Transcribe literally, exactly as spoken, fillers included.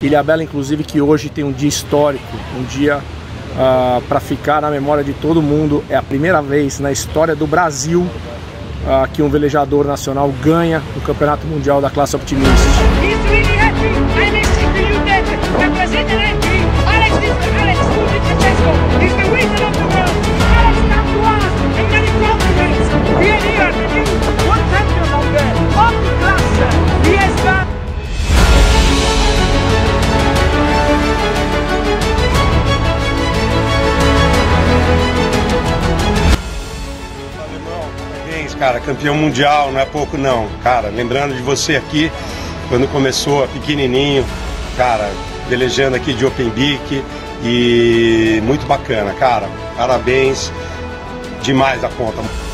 Ilhabela, inclusive, que hoje tem um dia histórico, um dia uh, para ficar na memória de todo mundo. É a primeira vez na história do Brasil uh, que um velejador nacional ganha o Campeonato Mundial da classe Optimist. Cara, campeão mundial, não é pouco não, cara, lembrando de você aqui, quando começou, pequenininho, cara, velejando aqui de Open Beak, e muito bacana, cara, parabéns, demais a conta.